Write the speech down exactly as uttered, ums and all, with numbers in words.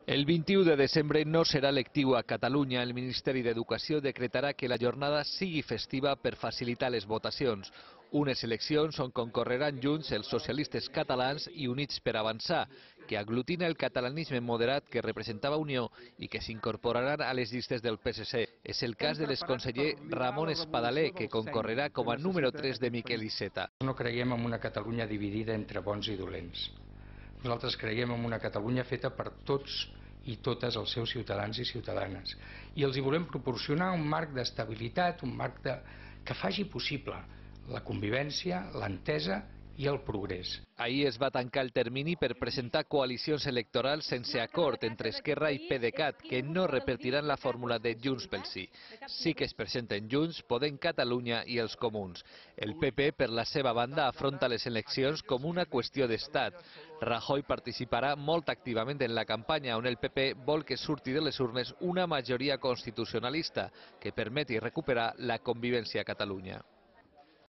El vint-i-u de desembre no serà lectiu a Catalunya. El Ministeri d'Educació decretarà que la jornada sigui festiva per facilitar les votacions. Unes eleccions on concorreran junts els socialistes catalans i Units per Avançar, que aglutina el catalanisme moderat que representava Unió i que s'incorporaran a les llistes del P S C. És el cas de l'exconseller Ramon Espadaler, que concorrerà com a número tres de Miquel Iceta. No creiem en una Catalunya dividida entre bons i dolents. Nosaltres creiem en una Catalunya feta per tots i totes els seus ciutadans i ciutadanes. I els hi volem proporcionar un marc d'estabilitat, un marc de... que faci possible la convivència, l'entesa i el progrés. Ahir es va tancar el termini per presentar coalicions electorals sense acord entre Esquerra i PDeCAT, que no repetiran la fórmula de Junts pel Sí. Sí que es presenten Junts, Podem Catalunya i els Comuns. El P P, per la seva banda, afronta les eleccions com una qüestió d'estat. Rajoy participarà molt activament en la campanya, on el P P vol que surti de les urnes una majoria constitucionalista que permeti recuperar la convivència a Catalunya.